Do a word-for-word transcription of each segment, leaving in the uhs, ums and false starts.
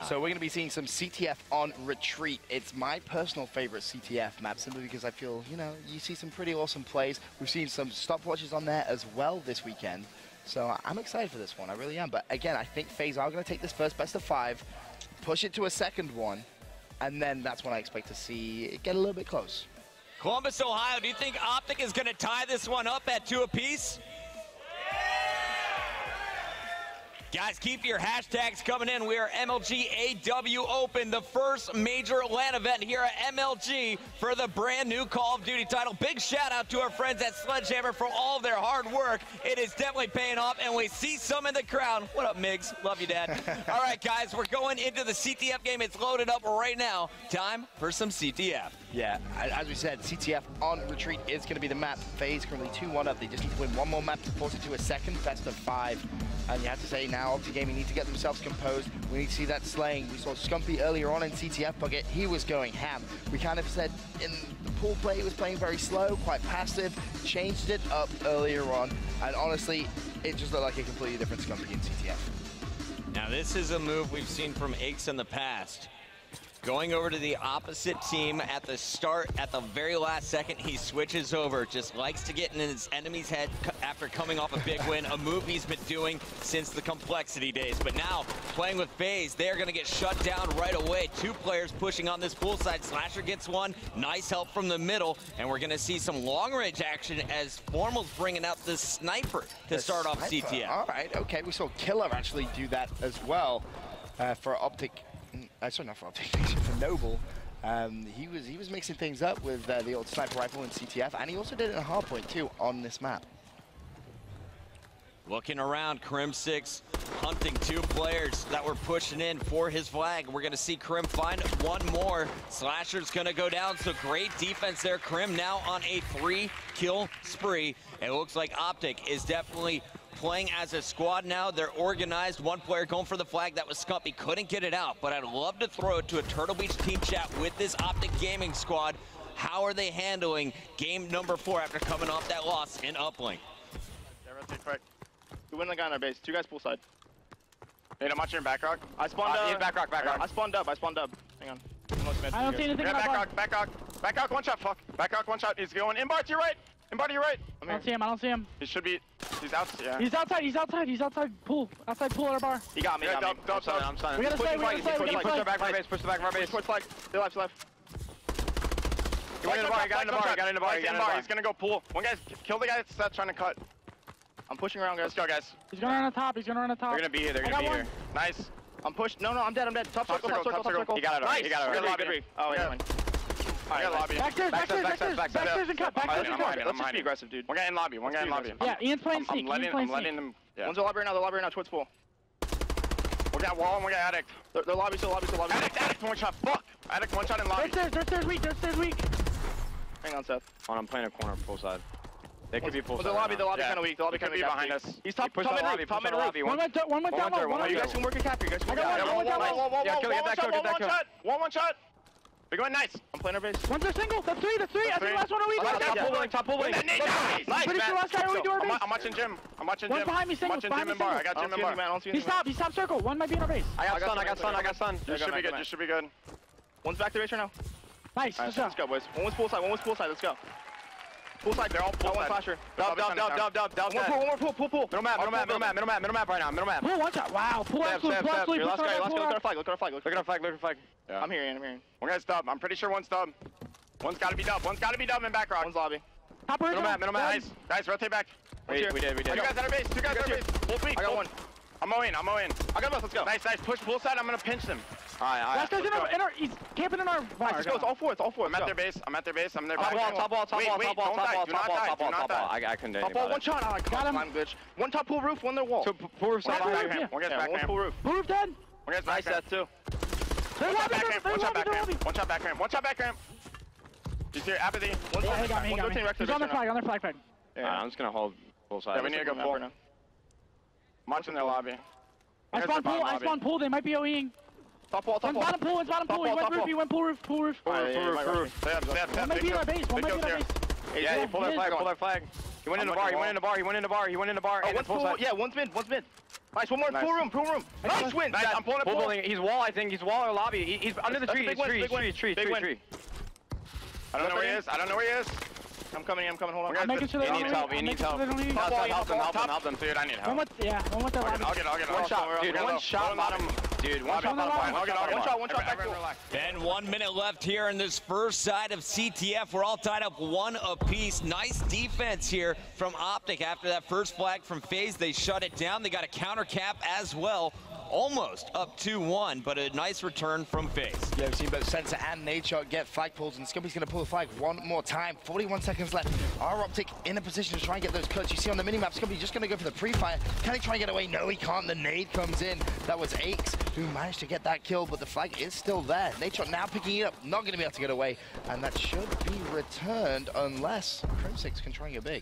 So we're going to be seeing some C T F on Retreat. It's my personal favorite C T F map, simply because I feel, you know, you see some pretty awesome plays. We've seen some stopwatches on there as well this weekend. So I'm excited for this one, I really am. But again, I think FaZe are going to take this first best of five, push it to a second one, and then that's when I expect to see it get a little bit close. Columbus, Ohio, do you think Optic is going to tie this one up at two apiece? Guys, keep your hashtags coming in. We are M L G A W Open, the first major LAN event here at M L G for the brand new Call of Duty title. Big shout out to our friends at Sledgehammer for all of their hard work. It is definitely paying off, and we see some in the crowd. What up, Migs? Love you, Dad. All right, guys, we're going into the C T F game. It's loaded up right now. Time for some C T F. Yeah, as we said, C T F on Retreat is going to be the map. FaZe currently two one up. They just need to win one more map to force it to a second best of five. And you have to say now, Optic Gaming need to get themselves composed. We need to see that slaying. We saw Scumpy earlier on in C T F Bucket. He was going ham. We kind of said in the pool play, he was playing very slow, quite passive. Changed it up earlier on. And honestly, it just looked like a completely different Scumpy in C T F. Now, this is a move we've seen from Aches in the past. Going over to the opposite team at the start, at the very last second, he switches over. Just likes to get in his enemy's head after coming off a big win, a move he's been doing since the Complexity days. But now, playing with FaZe, they're going to get shut down right away. Two players pushing on this pool side. Slasher gets one. Nice help from the middle. And we're going to see some long-range action as Formal's bringing out the sniper to the start sniper. off C T F. All right, okay. We saw Killer actually do that as well uh, for Optic. Uh, sorry, not for Optic, for Noble. Um, he was he was mixing things up with uh, the old sniper rifle in C T F, and he also did it in Hardpoint too on this map. Looking around, Crimsix hunting two players that were pushing in for his flag. We're gonna see Crim find one more. Slasher's gonna go down, so great defense there. Crim now on a three kill spree. It looks like Optic is definitely playing as a squad now. They're organized. One player going for the flag. That was Scumpy. Couldn't get it out, but I'd love to throw it to a Turtle Beach team chat with this Optic Gaming squad. How are they handling game number four after coming off that loss in Uplink? Yeah, rotate quick. We win the guy on our base. Two guys pool side. Nate, I'm watching your back rock. I spawned uh, up. Back rock, back rock. I spawned up. I spawned up. Hang on. I don't see anything. Yeah, back rock, back rock. Back rock, one shot. Fuck. Back rock, one shot. He's going in bar to your right. In bar to your right. I don't see him. I don't see him. He should be. He's out. Yeah. He's outside. He's outside. He's outside pool. Outside pool at our bar. He got me. Yeah, got me. Dub, dub, I'm signing. We gotta stay. We gotta stay. We gotta Push stay. the back of our base. Push the back of our base. Towards flag. Stay left. Stay left. He went in the bar. He got in the bar. He got in the bar. He got in the bar. He's gonna go pool. One guy's kill the guy that's uh, trying to cut. I'm pushing around, guys. Let's go, guys. He's gonna run on top. He's gonna run on top. They're gonna be here. They're I gonna be got here. one. Nice. I'm pushed. No, no, I'm dead. I'm dead. Top, Top circle, circle, top circle, top circle. circle. He got it already. Nice. He got it already. Good lobby. Oh, Yeah. yeah. I got lobby. Backstairs, backstairs, backstairs, backstairs and cut. Backstairs and cut. Let's just be aggressive, dude. One guy in lobby. One guy in lobby. Yeah, Ian's playing I'm sneak. letting, Ian's playing I'm letting sneak. them. Yeah. One's in lobby right now. The lobby right now. Towards pool. One guy wall. One guy addict. They're, they're lobby. Still lobby. Still lobby. Addict. Addict. One shot. Fuck. Addict. One shot in lobby. They're stairs. They're stairs weak. They're stairs weak. Hang on, Seth. On, I'm playing a corner full side. They could be full The side. lobby. right The now. lobby Yeah. kind of weak. The lobby kind of He could be behind behind us. us. He's top. Push Top the mid lobby, roof. Top push mid the roof. lobby. One went one went One down. went there, One one went You went guys can work a cap. You guys can I work a got cap. one. One Whoa, down. whoa, whoa, Yeah, whoa, kill, whoa, get one that shot, kill, get one, that one kill. shot. One, one shot. We're going nice. I'm playing our base. One's a single. That's three. That's three. I think last one a week. Top, Last top, guy. top, pulling, top, pulling. Nice, nice, Pretty man. sure last guy we do our I'm, base. I'm watching Jim. I'm watching One's Jim. behind me, I'm single. watching Behind Jim me, in bar. I single. got Jim in bar. I don't see He stopped. He stopped circle. One might be in our base. I got stun. I got stun. I got stun. You should be good. You should be good. One's back to base right now. Nice. Alright, Let's go. let's go, boys. One was pool side. One was pool side. Let's go. Pool side. They're all pool side. One flasher. Dub, dub, dub, dub, dub, dub. One more pool. One more pool. Pool, pool. Middle map, middle map, middle map, middle map, middle map right now. Middle map. Pull one shot. Wow. Pull Step, absolute. step, Pull step. absolute. Your last guy. Your last guy. Look at Pull our flag. Look at our flag. Look at our flag. Look at our flag. Yeah. I'm here, Ian. I'm here. One guy's dub. I'm pretty sure one's dub. One's got to be dub. One's got to be dub in back rock. One's lobby. Top Middle map, middle map. Nice. Nice. Rotate back. We did, we did, we did. Two guys at our base. Two guys at our base. Full sweep. I got one. I'm mowing. I'm mowing. I got both. Let's go. Nice, nice. Push pool side. I'm gonna pinch them. All right, all right. Last guy's in our, in our, he's camping in our. Nice. Let's go. It's all four. It's all four. I'm at their base. I'm at their base. I'm in their Top back. wall, top wall, top Wait, wall, wait, top wall, don't top die. wall, Do top not wall, die. top Do wall, not top wall. die. I I couldn't do Top anything wall. about One it. shot. Oh, Got God, him. I'm bitch. One top pool roof. One their wall. So pool roof side One back back ramp. ramp. One guy's back ramp. Pool roof. Blue roof dead. One guy's back ramp too. They're One shot lobby. back They're ramp. they're One shot lobby. back They're ramp. lobby. One shot back ramp. One shot back ramp. He's here. Apathy. One Yeah, he got me. He got me. He's on their flag. On their flag. flag. Alright, I'm just gonna hold full side. Yeah, we need to go full. I'm watching their lobby. I spawn pool. I spawn pool. They might be OEing. Top wall. Top One's wall. bottom pool. One's bottom Top pool. He wall, went top roof. wall. He went pool roof. Pool roof. Alright, yeah, Roof, yeah, roof, yeah, roof. Step, step, step. One might be in our base. One might be in our base. Yeah, he pulled their flag, pull their flag. He went in the bar, he went in the bar, he went in the bar, he went in the bar. Oh, and one's full pool, side. yeah, one's mid, one's mid. Nice, one more, Nice. pool room, pool room. Nice win, Nice, guys. I'm pulling a Pool pool. building. He's wall, I think. He's wall or lobby. He, he's under the That's a trees, big win, trees, big win. trees, trees, Big trees, win. trees. I don't know where he is. I don't know where he is. I'm coming, I'm coming, hold on. I'm making sure they He don't needs leave. help, he I'm needs making help. sure they don't leave. Help Top, him, help top, him, help top. him, help him, dude. I need One help. more, yeah, one more. I'll get, I'll get, I'll get. One One shot, shot, dude. we're One low. shot, We're bottom. Dude, one shot, One shot, bottom. I'll get, I'll get. One shot, one shot, back Everyone pool. relax. And one minute left here in this first side of C T F. We're all tied up one apiece. Nice defense here from Optic after that first flag from FaZe. They shut it down. They got a counter cap as well. Almost up two one, but a nice return from FaZe. Yeah, we've seen both Sensor and Nadeshot get flag pulls, and Scumpy's going to pull the flag one more time. forty-one seconds left. Our Optic in a position to try and get those cuts. You see on the minimap, Scumpy just going to go for the pre-fire. Can he try and get away? No, he can't. The nade comes in. That was Aches who managed to get that kill, but the flag is still there. Nadeshot now picking it up, not going to be able to get away, and that should be returned unless Crimsix can try and get big.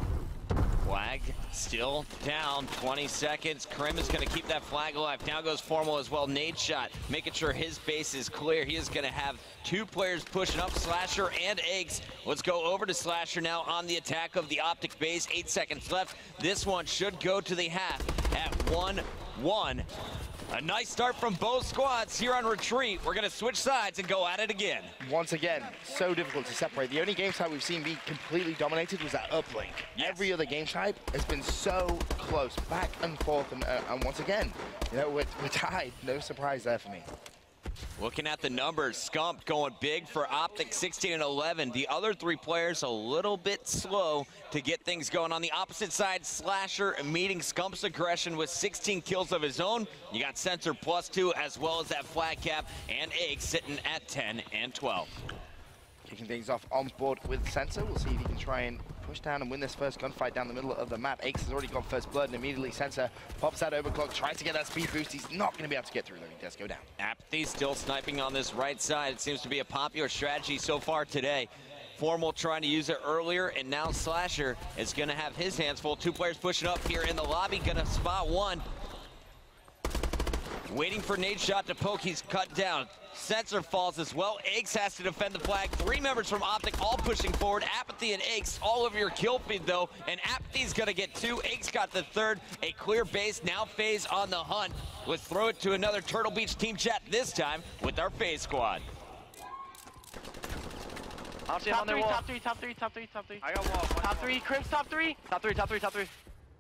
Flag still down, twenty seconds. Krim is going to keep that flag alive. Now goes Formal as well. Nadeshot making sure his base is clear. He is going to have two players pushing up, Slasher and Eggs. Let's go over to Slasher now on the attack of the Optic base. Eight seconds left. This one should go to the half at one one. A nice start from both squads here on Retreat. We're going to switch sides and go at it again. Once again, so difficult to separate. The only game type we've seen be completely dominated was that uplink. Yes. Every other game type has been so close, back and forth, and, uh, and once again, you know, we're, we're tied. No surprise there for me. Looking at the numbers, Scump going big for Optic, sixteen and eleven. The other three players a little bit slow to get things going. On the opposite side, Slasher meeting Scump's aggression with sixteen kills of his own. You got Sensor plus two, as well as that flag cap, and Egg sitting at ten and twelve. Kicking things off on board with Sensor. We'll see if he can try and push down and win this first gunfight down the middle of the map. Aches has already got first blood, and immediately Sensor pops that overclock, tries to get that speed boost. He's not going to be able to get through, though. He does go down. Apathy still sniping on this right side. It seems to be a popular strategy so far today. Formal trying to use it earlier, and now Slasher is going to have his hands full. Two players pushing up here in the lobby, going to spot one. Waiting for Nadeshot to poke, he's cut down. Sensor falls as well. Eggs has to defend the flag. Three members from Optic all pushing forward. Apathy and Eggs all over your kill feed though, and Apathy's gonna get two. Eggs got the third. A clear base, now FaZe on the hunt. Let's throw it to another Turtle Beach team chat, this time with our FaZe squad. I'll see Top on their three, wall. top three, top three, top three, top three. I got wall. Top three, Crim's top three. Top three, top three, top three.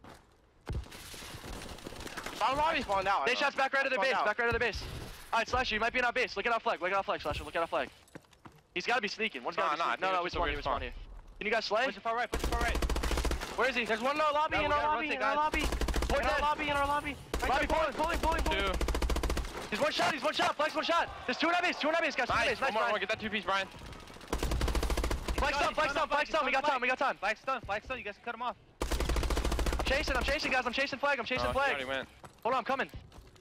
Bottom lobby. Spawned out. They shots back right to the Spawned base, out. back right to the base. All right, Slasher, you might be in our base. Look at our flag, look at our flag, Slasher, look at our flag. He's got to be sneaking. One's got to Nah, be nah, sneaking. No, dude, no, we it's a spawn weird here, we spawn spawn. here. Can you guys slay? Push it far right, push it far right. Where is he? There's one in our lobby, No, in we our gotta lobby, rotate, in our guys. lobby. Point In our dead. lobby, in our lobby. Lobby pulling, pulling, pulling, pulling. Two. He's one shot, he's one shot, flex one shot. There's two in our base, two in our base, guys, two in our Nice. base. One Nice, more, one more. Brian. Get that two piece, Brian. Flex stun, flex stun, flex stun. We got time, we got time. Flag stun, flag stun. You guys can cut him off. I'm chasing, I'm chasing, guys. I'm chasing flag, I'm chasing Oh, he flag. already went. Hold on, I'm coming.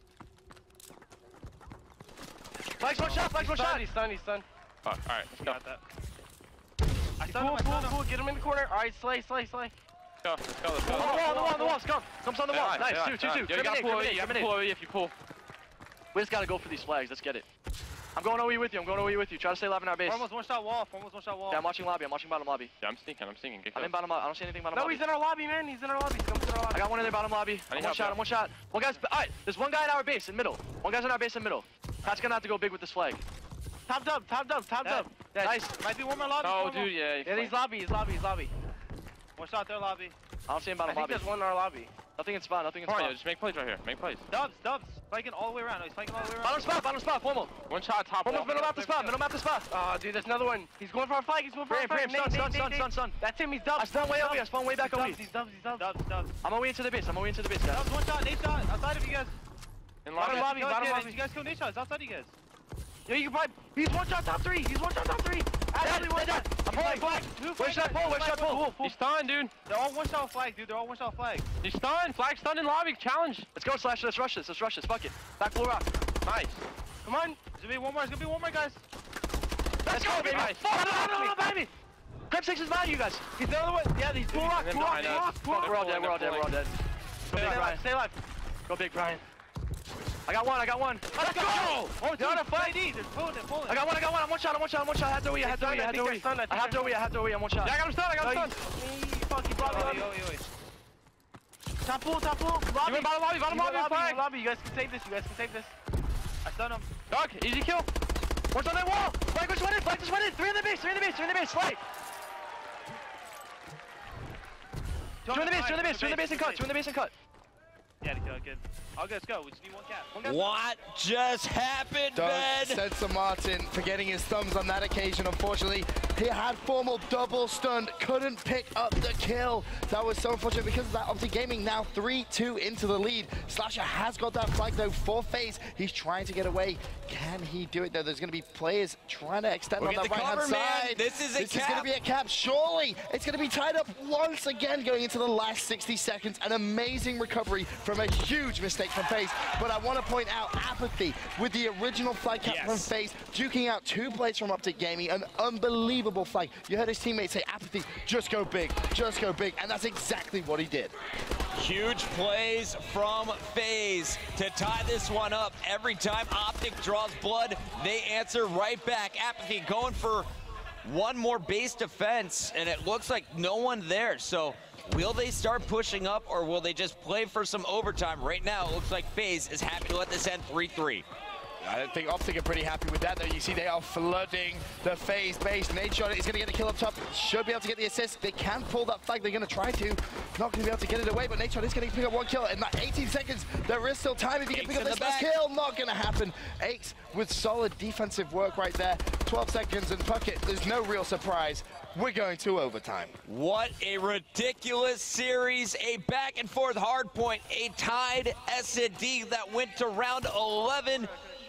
Flag's one shot, flag's one shot. He's stunned, he's stunned. Oh, all right, let's go. Got that. I stunned him, I stunned him. Cool, get him in the corner. All right, slay, slay, slay. Let's go, let's go, let's go. On the wall, on the wall, on the wall. Scum. Comes on the wall. Nice, two, two, two. Yo, you gotta Criminate, pull away, criminate, you have to criminate. pull away if you pull. We just gotta go for these flags. Let's get it. I'm going O E with you. I'm going O E with you. Try to stay alive in our base. Almost one shot wall, almost one shot wall. Yeah, I'm watching lobby. I'm watching bottom lobby. Yeah, I'm sneaking, I'm sneaking. Get I'm close. in bottom lobby. I don't see anything bottom No, lobby. he's in our lobby, man. He's in our lobby. He's coming to our lobby. I got one in their bottom lobby. I need I'm one help, shot. yeah. I'm one shot. One guy's. All right. There's one guy in our base in middle. One guy's in our base in middle. Pat's gonna have to go big with this flag. Top dub, top dub, top Dead. dub. Dead. Nice. Might be one more lobby. No, one more. dude, yeah. Yeah, he's lobby, he's lobby, he's lobby. One shot their lobby. I don't see him I bottom think lobby. there's one in our lobby. Nothing in spot. Nothing in Come on, spot. yo, just make plays right here. Make plays. Dubs, dubs. Spiking all the way around. No, he's spiking all the way around. Bottom spot. Bottom spot. Formal. One shot, top Formal's wall. middle map the spot. Middle map the spot. Oh, dude, there's another one. He's going for a flag. He's going for Pram, a flag. Pram, stun, Nate, stun, Nate, stun, Nate, stun, stun. That's him. He's dubs. I spawn way He's over here. I dubs. spawn way back He's over dubs, here. He's dubs. He's dubs. Dubs, dubs. I'm away into the base. I'm away into the base, guys. Dubs, one shot. Nate shot. Outside of you guys. In Bottom lobby. lobby, Go bottom ahead, lobby. You guys kill Nate shot. It's outside of you guys. Yo, you can probably. He's one shot top three. He's one shot top three. Absolutely one shot. I'm pulling flag. Where should I pull? Where should I pull? He's stunned, dude. They're all one shot flag, dude. They're all one shot flag. He's stunned. Flag stunned in lobby. Challenge. Let's go, Slasher. Let's rush this. Let's rush this. Fuck it. Back full rock. Nice. Come on. There's gonna be one more. There's gonna be one more, guys. Let's go, baby. Nice. No, no, no, no, baby. Crimp six is mad at you guys. He's the other one. Yeah, he's full rock, And then full rock, behind full us. rock, full rock. We're all dead. We're all dead. We're all dead. Go Stay big, alive, Brian. stay alive. Go big, Brian. I got one, I got one. Let's go! Oh, They're on a fight. They're pulling it, pulling it. I got one, I got one. I'm one shot, I'm one shot, I'm one shot. I had to win, I had to win, I had to win. I have to win, I have to win, I'm one shot. Yeah, I got him stunned, I got him stunned. Fuck, he brought me Oi, up. oi, oi. Top pool, top pool. You Lobby. went bottom lobby, bottom You lobby, lobby, flag. you lobby. You guys can save this, you guys can save this. I stunned him. Dog, easy kill. One's on that wall. Flag just went in, flag just went in. Three in the base, three in the base, three in the base. Flag. Two in the base, two in the base, two in the base and cut, two in the base and cut. Yeah, good. I'll go, let's go. We just need one cap. One cap. What just happened, Doug Ben? Sensor Martin forgetting his thumbs on that occasion, unfortunately. He had Formal double stunned, couldn't pick up the kill. That was so unfortunate because of that. Optic Gaming now three two into the lead. Slasher has got that flag though for FaZe. He's trying to get away. Can he do it though? There's going to be players trying to extend We'll on get that the right-hand cover, man. side. This is a This is cap. going to be a cap. Surely it's going to be tied up once again going into the last sixty seconds. An amazing recovery from a huge mistake from FaZe. But I want to point out Apathy with the original flag cap Yes. from FaZe, duking out two plays from Optic Gaming. An unbelievable flag. You heard his teammates say, Apathy, just go big, just go big. And that's exactly what he did. Huge plays from FaZe to tie this one up. Every time Optic draws blood, they answer right back. Apathy going for one more base defense, and it looks like no one there. So will they start pushing up, or will they just play for some overtime? Right now, it looks like FaZe is happy to let this end three three. I think Optic are pretty happy with that, though. You see they are flooding the FaZe base. Nadeshot is going to get a kill up top. Should be able to get the assist. They can pull that flag. They're going to try to. Not going to be able to get it away, but Nadeshot is going to pick up one kill. In that eighteen seconds, there is still time if he can pick up this last kill. Not going to happen. Aches with solid defensive work right there. twelve seconds and Puckett. There's no real surprise. We're going to overtime. What a ridiculous series. A back and forth hard point. A tied S and D that went to round eleven.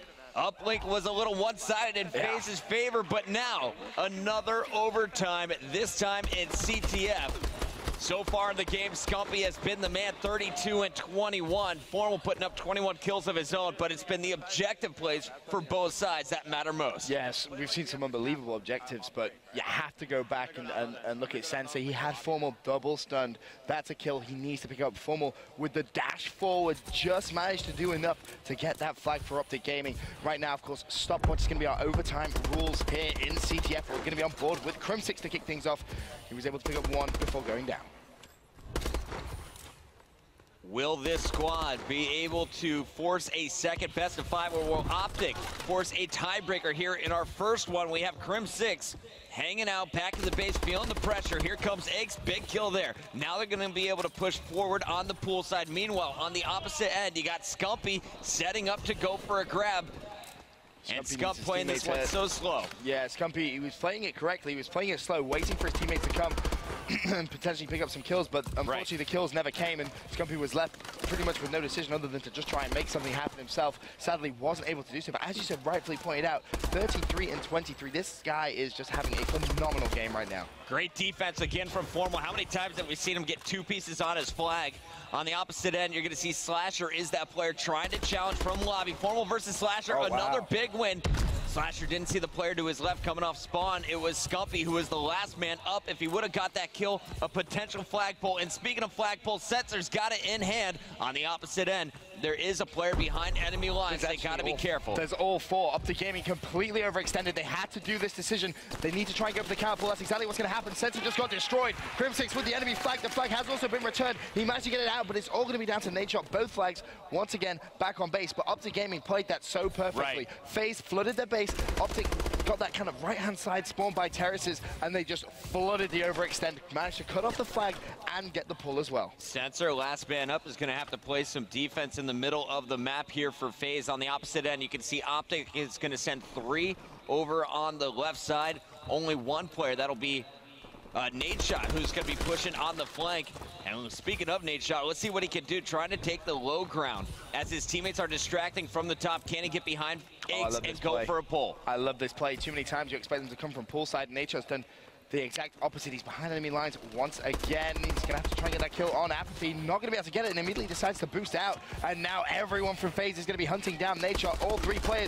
Uplink was a little one-sided in Yeah. FaZe's favor, but now another overtime, this time in C T F. So far in the game, Scumpy has been the man, thirty-two and twenty-one. Formal putting up twenty-one kills of his own, but it's been the objective plays for both sides that matter most. Yes, we've seen some unbelievable objectives, but you have to go back and, and, and look at Sensei. He had Formal double stunned. That's a kill he needs to pick up. Formal with the dash forward just managed to do enough to get that flag for Optic Gaming. Right now, of course, stopwatch is going to be our overtime rules here in C T F. We're going to be on board with Crimsix to kick things off. He was able to pick up one before going down. Will this squad be able to force a second best of five, or will Optic force a tiebreaker here in our first one? We have Crimsix hanging out, back in the base, feeling the pressure. Here comes Eggs, big kill there. Now they're going to be able to push forward on the pool side. Meanwhile, on the opposite end, you got Scumpy setting up to go for a grab. And Scump playing this one so slow. Yeah, Scumpy, he was playing it correctly. He was playing it slow, waiting for his teammates to come and potentially pick up some kills, but unfortunately right. the kills never came, and Scumpy was left pretty much with no decision other than to just try and make something happen himself. Sadly, wasn't able to do so, but as you said, rightfully pointed out, thirty-three and twenty-three. This guy is just having a phenomenal game right now. Great defense again from Formal. How many times have we seen him get two pieces on his flag? On the opposite end, you're going to see Slasher is that player trying to challenge from lobby. Formal versus Slasher, oh, another wow. big win. Slasher didn't see the player to his left coming off spawn. It was Scumpy who was the last man up. If he would have got that kill, a potential flagpole. And speaking of flagpole, Sensor's got it in hand. On the opposite end, there is a player behind enemy lines. They got to be careful. There's all four. Optic Gaming completely overextended. They had to do this decision. They need to try and go for the counter pull. That's exactly what's going to happen. Sensor just got destroyed. Crimsix with the enemy flag. The flag has also been returned. He managed to get it out, but it's all going to be down to Nadeshot. Both flags, once again, back on base. But Optic Gaming played that so perfectly. Right. FaZe flooded their base. Optic got that kind of right-hand side spawned by terraces, and they just flooded the overextend. Managed to cut off the flag and get the pull as well. Sensor, last man up, is going to have to play some defense in the middle of the map here for FaZe. On the opposite end, you can see Optic is going to send three over on the left side. Only one player, that'll be uh, Nadeshot, who's going to be pushing on the flank. And speaking of Nadeshot, let's see what he can do, trying to take the low ground. As his teammates are distracting from the top, can he get behind Eggs oh, and go play. for a pull? I love this play. Too many times you expect them to come from poolside. Nadeshot's done the exact opposite. He's behind enemy lines once again. He's going to have to try and get that kill on Apathy. Not going to be able to get it, and immediately decides to boost out. And now everyone from FaZe is going to be hunting down Nadeshot. All three players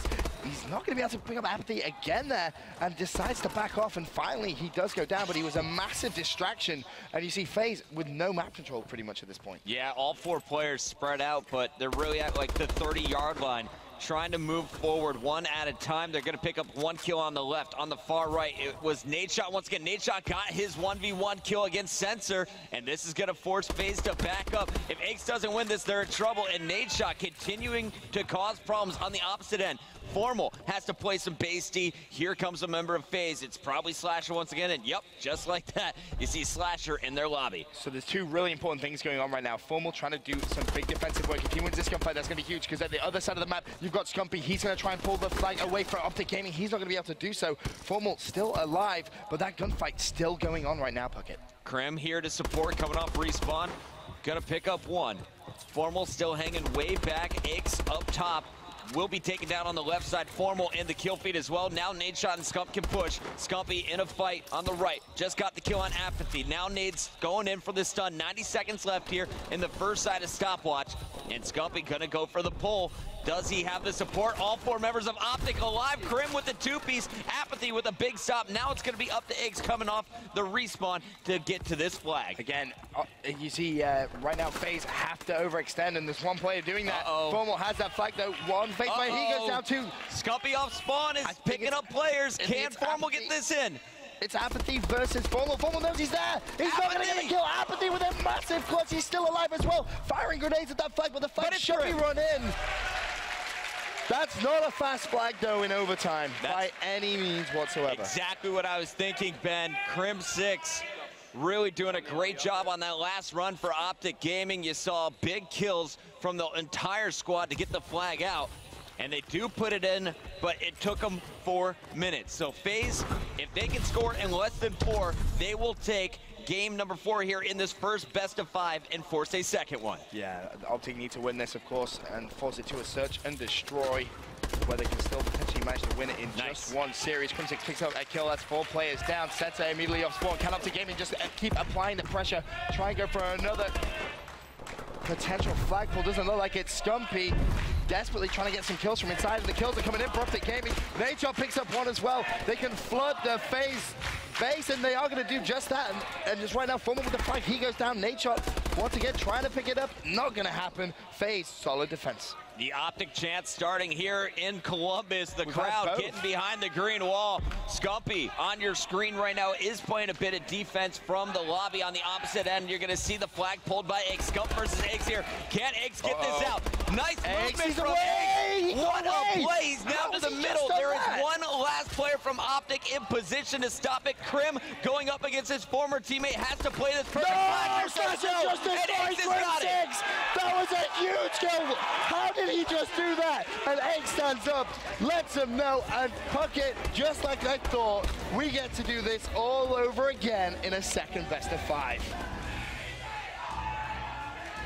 he's not going to be able to pick up Apathy again there and decides to back off. And finally, he does go down, but he was a massive distraction. And you see FaZe with no map control pretty much at this point. Yeah, all four players spread out, but they're really at like the thirty yard line, trying to move forward one at a time. They're going to pick up one kill on the left. On the far right, it was Nadeshot. Once again, Nadeshot got his one v one kill against Sensor, and this is going to force FaZe to back up. If Aches doesn't win this, they're in trouble, and Nadeshot continuing to cause problems on the opposite end. Formal has to play some base D. Here comes a member of FaZe. It's probably Slasher once again, and yep, just like that, you see Slasher in their lobby. So there's two really important things going on right now. Formal trying to do some big defensive work. If he wins this gunfight, that's going to be huge, because at the other side of the map, you've got Scumpy. He's going to try and pull the flag away from Optic Gaming. He's not going to be able to do so. Formal still alive, but that gunfight still going on right now, Puckett. Krim here to support, coming off respawn. Gonna pick up one. Formal still hanging way back. Aches up top. Will be taken down on the left side. Formal in the kill feed as well. Now Nadeshot and Scump can push. Scumpy in a fight on the right. Just got the kill on Apathy. Now Nade's going in for the stun. ninety seconds left here in the first side of stopwatch. And Scumpy gonna go for the pull. Does he have the support? All four members of Optic alive. Krim with the two-piece. Apathy with a big stop. Now it's gonna be up to Aches coming off the respawn to get to this flag. Again, uh, you see uh, right now FaZe have to overextend, and there's one player doing that. Uh-oh. Formal has that flag though. One FaZe player, he goes down too. Scumpy off spawn is picking up players. Can Formal get this in? It's Apathy versus Formal. Formal knows he's there. He's Apathy. not going to get a kill. Apathy with a massive clutch. He's still alive as well. Firing grenades at that flag, but the flag should be run in. That's not a fast flag, though, in overtime, That's by any means whatsoever. Exactly what I was thinking, Ben. Krim six really doing a great job on that last run for Optic Gaming. You saw big kills from the entire squad to get the flag out. And they do put it in, but it took them four minutes. So FaZe, if they can score in less than four, they will take game number four here in this first best of five and force a second one. Yeah, Optic need to win this, of course, and force it to a search and destroy, where they can still potentially manage to win it in nice. just one series. Crim six picks up that kill. That's four players down. Seta immediately off spawn. Can Optic Gaming just keep applying the pressure, try and go for another potential flag pull. Doesn't look like it's Scumpy. Desperately trying to get some kills from inside, and the kills are coming in for Optic Gaming. Nadeshot picks up one as well. They can flood the FaZe base, and they are going to do just that. And, and just right now, Formal with the flag, he goes down. Nadeshot once again trying to pick it up. Not going to happen. FaZe, solid defense. The Optic chant starting here in Columbus. The We've crowd getting behind the green wall. Scumpy on your screen right now is playing a bit of defense from the lobby on the opposite end. You're going to see the flag pulled by Aches. Scump versus Aches here. Can Aches get Uh-oh. this out? Nice Aches, movement from away. Aches. What away. a play. He's now How to the he middle. There is that? one last player from Optic in position to stop it. Krim going up against his former teammate has to play this perfect No, flag. Slasher just And Aches has got it. six. That was a huge kill. How did he just do that? And Aches stands up, lets him know, and Puckett, just like I thought, we get to do this all over again in a second best of five.